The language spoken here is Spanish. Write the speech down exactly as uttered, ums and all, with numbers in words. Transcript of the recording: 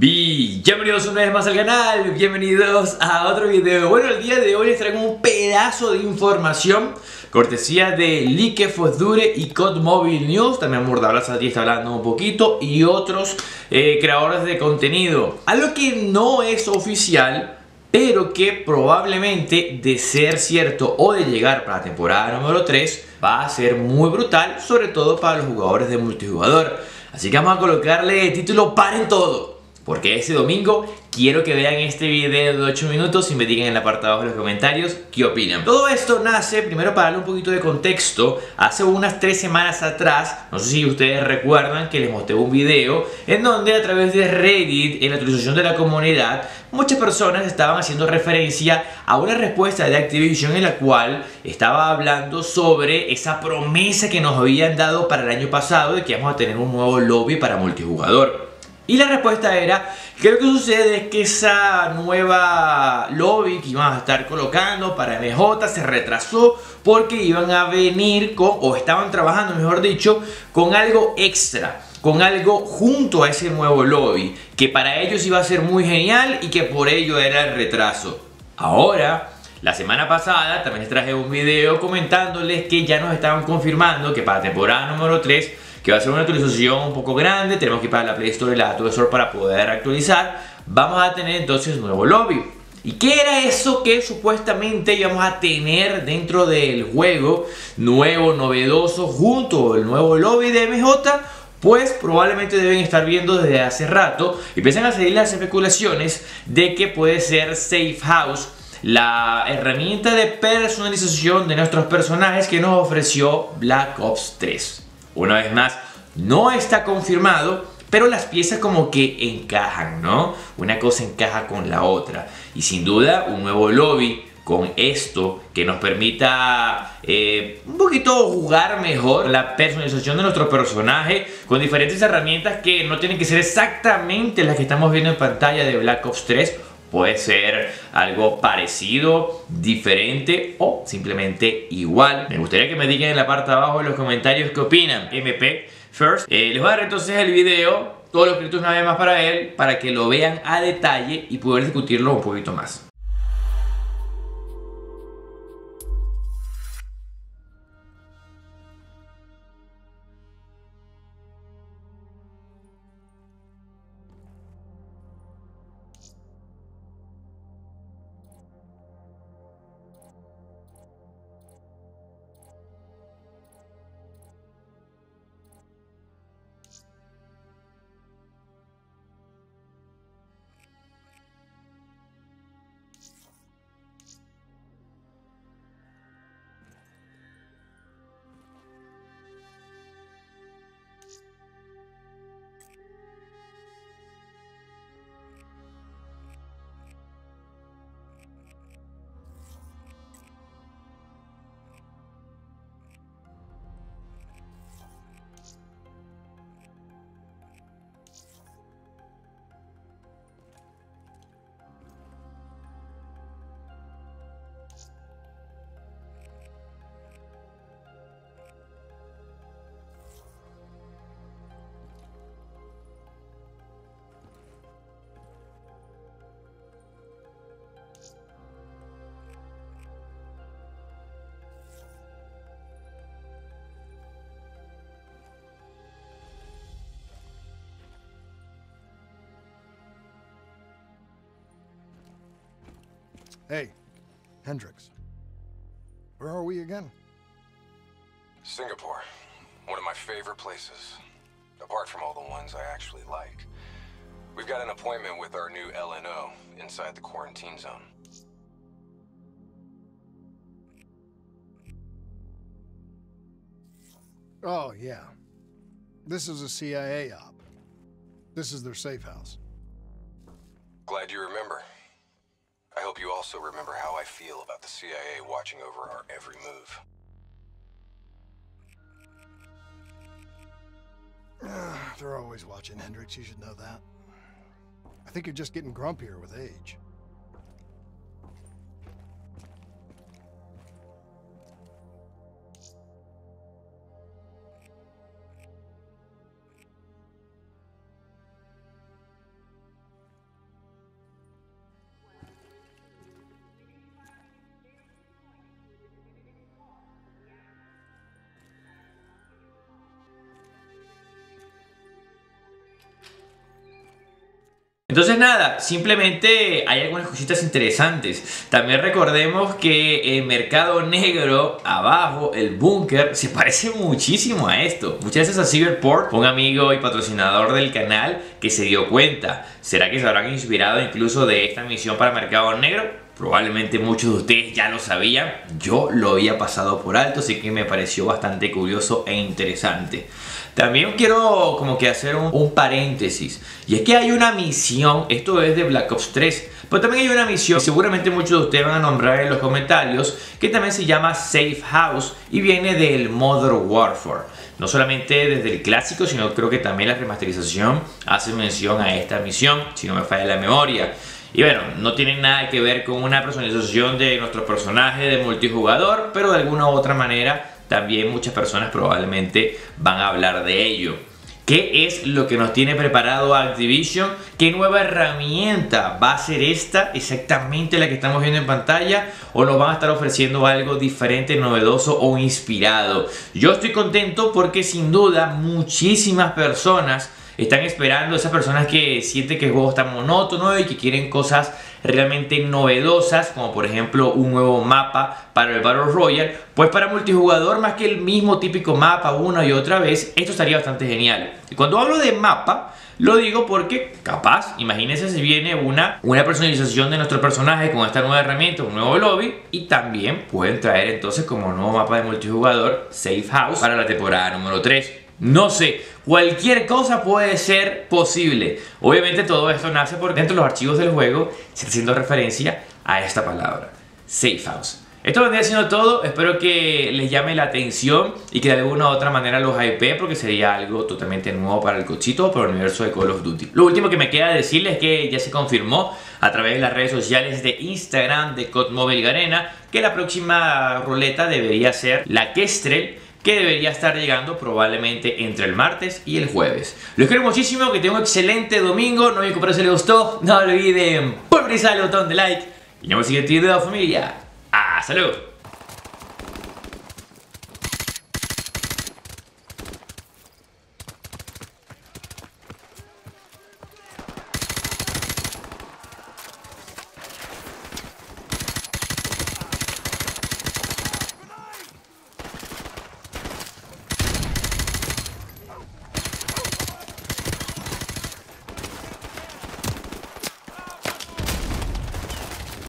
Bienvenidos una vez más al canal, bienvenidos a otro video. Bueno, el día de hoy les traigo un pedazo de información cortesía de Like Fodure y Code Mobile News. También Mordablas aquí está hablando un poquito y otros eh, creadores de contenido. Algo que no es oficial, pero que probablemente, de ser cierto o de llegar para la temporada número tres, va a ser muy brutal, sobre todo para los jugadores de multijugador. Así que vamos a colocarle el título "Paren todo", porque ese domingo quiero que vean este video de ocho minutos y me digan en la parte de abajo en los comentarios qué opinan. Todo esto nace, primero para darle un poquito de contexto, hace unas tres semanas atrás, no sé si ustedes recuerdan que les mostré un video en donde a través de Reddit, en la actualización de la comunidad, muchas personas estaban haciendo referencia a una respuesta de Activision en la cual estaba hablando sobre esa promesa que nos habían dado para el año pasado de que íbamos a tener un nuevo lobby para multijugador. Y la respuesta era que lo que sucede es que esa nueva lobby que iban a estar colocando para M J se retrasó porque iban a venir con, o estaban trabajando mejor dicho, con algo extra, con algo junto a ese nuevo lobby, que para ellos iba a ser muy genial y que por ello era el retraso. Ahora, la semana pasada también les traje un video comentándoles que ya nos estaban confirmando que para la temporada número tres, que va a ser una actualización un poco grande, tenemos que ir para la Play Store y la App Store para poder actualizar, vamos a tener entonces nuevo lobby. ¿Y qué era eso que supuestamente íbamos a tener dentro del juego nuevo, novedoso, junto al nuevo lobby de M J? Pues probablemente deben estar viendo desde hace rato y empiezan a salir las especulaciones de que puede ser Safe House, la herramienta de personalización de nuestros personajes que nos ofreció Black Ops tres. Una vez más, no está confirmado, pero las piezas como que encajan, ¿no? Una cosa encaja con la otra. Y sin duda, un nuevo lobby con esto que nos permita eh, un poquito jugar mejor la personalización de nuestro personaje con diferentes herramientas que no tienen que ser exactamente las que estamos viendo en pantalla de Black Ops tres. Puede ser algo parecido, diferente o simplemente igual. Me gustaría que me digan en la parte de abajo en los comentarios qué opinan. M P First. Eh, les voy a dar entonces el video, todos los créditos una vez más para él, para que lo vean a detalle y poder discutirlo un poquito más. Hey, Hendricks. Where are we again? Singapore. One of my favorite places. Apart from all the ones I actually like. We've got an appointment with our new L N O inside the quarantine zone. Oh, yeah. This is a C I A op. This is their safe house. Glad you remember. I hope you also remember how I feel about the C I A watching over our every move. They're always watching, Hendricks. You should know that. I think you're just getting grumpier with age. Entonces nada, simplemente hay algunas cositas interesantes. También recordemos que el mercado negro abajo, el búnker, se parece muchísimo a esto. Muchas veces a Cyberport, un amigo y patrocinador del canal que se dio cuenta. ¿Será que se habrán inspirado incluso de esta misión para mercado negro? Probablemente muchos de ustedes ya lo sabían. Yo lo había pasado por alto, así que me pareció bastante curioso e interesante. También quiero como que hacer un, un paréntesis, y es que hay una misión, esto es de Black Ops tres, pero también hay una misión que seguramente muchos de ustedes van a nombrar en los comentarios, que también se llama Safe House y viene del Modern Warfare. No solamente desde el clásico, sino creo que también la remasterización hace mención a esta misión, si no me falla la memoria. Y bueno, no tiene nada que ver con una personalización de nuestro personaje de multijugador, pero de alguna u otra manera también muchas personas probablemente van a hablar de ello. ¿Qué es lo que nos tiene preparado Activision? ¿Qué nueva herramienta va a ser esta? ¿Exactamente la que estamos viendo en pantalla? ¿O nos van a estar ofreciendo algo diferente, novedoso o inspirado? Yo estoy contento porque sin duda muchísimas personas están esperando, esas personas que sienten que el juego está monótono y que quieren cosas realmente novedosas, como por ejemplo un nuevo mapa para el Battle Royale. Pues para multijugador, más que el mismo típico mapa una y otra vez, esto estaría bastante genial. Y cuando hablo de mapa, lo digo porque capaz, imagínense si viene una, una personalización de nuestro personaje con esta nueva herramienta, un nuevo lobby, y también pueden traer entonces como nuevo mapa de multijugador Safe House para la temporada número tres. No sé, cualquier cosa puede ser posible. Obviamente todo esto nace porque dentro de los archivos del juego se está haciendo referencia a esta palabra, Safe House. Esto vendría siendo todo, espero que les llame la atención y que de alguna u otra manera los hypee, porque sería algo totalmente nuevo para el cochito o para el universo de Call of Duty. Lo último que me queda decirles es que ya se confirmó a través de las redes sociales de Instagram de C O D Mobile Garena que la próxima ruleta debería ser la Kestrel, que debería estar llegando probablemente entre el martes y el jueves. Los quiero muchísimo, que tengan un excelente domingo. No olviden comprar si les gustó, no olviden pulverizar el botón de like y nos vemos en el siguiente video, familia. ¡Hasta luego!